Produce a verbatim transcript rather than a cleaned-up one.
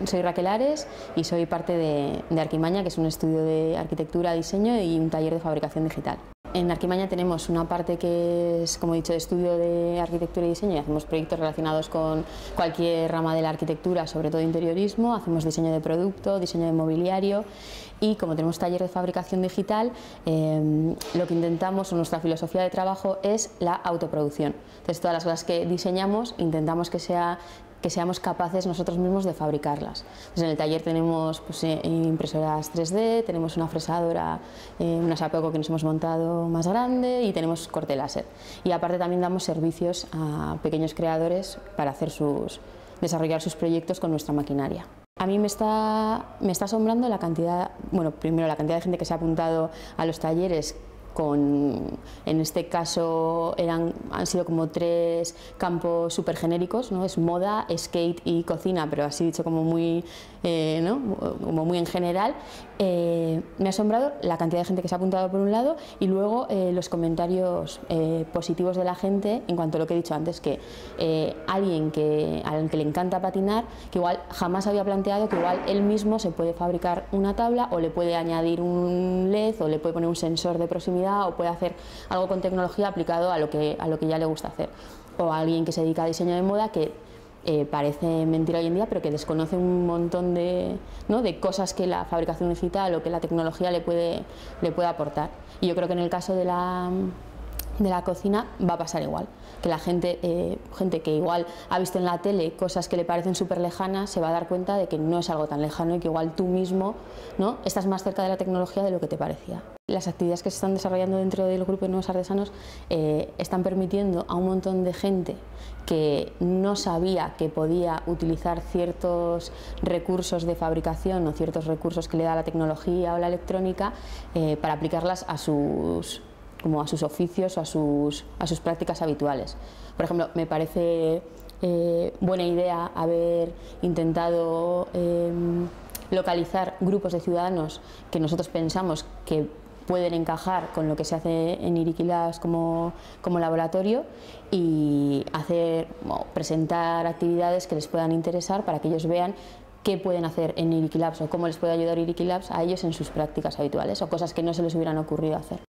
soy Raquel Ares y soy parte de, de Arquimaña, que es un estudio de arquitectura, diseño y un taller de fabricación digital. En Arquimaña tenemos una parte que es, como he dicho, de estudio de arquitectura y diseño, y hacemos proyectos relacionados con cualquier rama de la arquitectura, sobre todo interiorismo, hacemos diseño de producto, diseño de mobiliario, y como tenemos taller de fabricación digital, eh, lo que intentamos, o nuestra filosofía de trabajo, es la autoproducción. Entonces, todas las cosas que diseñamos intentamos que sea que seamos capaces nosotros mismos de fabricarlas. Entonces, en el taller tenemos pues, impresoras tres D, tenemos una fresadora, eh, una Sapeco que nos hemos montado más grande y tenemos corte láser. Y aparte también damos servicios a pequeños creadores para hacer sus, desarrollar sus proyectos con nuestra maquinaria. A mí me está, me está asombrando la cantidad, bueno, primero la cantidad de gente que se ha apuntado a los talleres. Con, en este caso eran, han sido como tres campos súper genéricos, ¿no? Es moda, skate y cocina, pero así dicho como muy, eh, ¿no? como muy en general. Eh, me ha asombrado la cantidad de gente que se ha apuntado por un lado y luego eh, los comentarios eh, positivos de la gente en cuanto a lo que he dicho antes, que eh, alguien que, al que le encanta patinar, que igual jamás había planteado que igual él mismo se puede fabricar una tabla o le puede añadir un L E D o le puede poner un sensor de proximidad o puede hacer algo con tecnología aplicado a lo que, a lo que ya le gusta hacer. O a alguien que se dedica a diseño de moda que eh, parece mentira hoy en día, pero que desconoce un montón de, ¿no? de cosas que la fabricación digital o que la tecnología le puede, le puede aportar. Y yo creo que en el caso de la, de la cocina va a pasar igual, que la gente, eh, gente que igual ha visto en la tele cosas que le parecen súper lejanas se va a dar cuenta de que no es algo tan lejano y que igual tú mismo, ¿no? estás más cerca de la tecnología de lo que te parecía. Las actividades que se están desarrollando dentro del grupo de Nuevos Artesanos eh, están permitiendo a un montón de gente que no sabía que podía utilizar ciertos recursos de fabricación o ciertos recursos que le da la tecnología o la electrónica eh, para aplicarlas a sus como a sus oficios o a sus, a sus prácticas habituales. Por ejemplo, me parece eh, buena idea haber intentado eh, localizar grupos de ciudadanos que nosotros pensamos que pueden encajar con lo que se hace en Iriki Labs como, como laboratorio y hacer, bueno, presentar actividades que les puedan interesar para que ellos vean qué pueden hacer en Iriki Labs o cómo les puede ayudar Iriki Labs a ellos en sus prácticas habituales o cosas que no se les hubieran ocurrido hacer.